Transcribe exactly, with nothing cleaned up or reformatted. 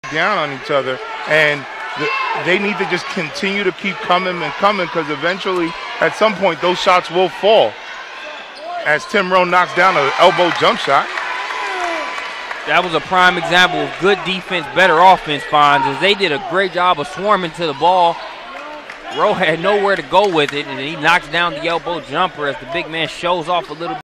down on each other, and the, they need to just continue to keep coming and coming, because eventually, at some point, those shots will fall. As Tim Rowe knocks down an elbow jump shot. That was a prime example of good defense, better offense, Fonz, as they did a great job of swarming to the ball. Rowe had nowhere to go with it, and he knocks down the elbow jumper as the big man shows off a little bit.